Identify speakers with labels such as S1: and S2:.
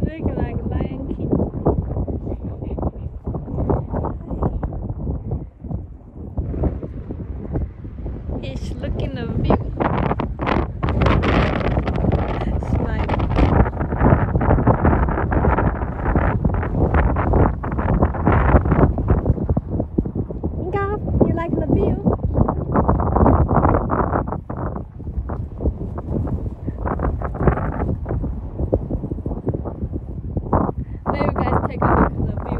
S1: looking like Lion King. He's looking a view. Smile. Inga, you like the view? Let you guys take a look at the view.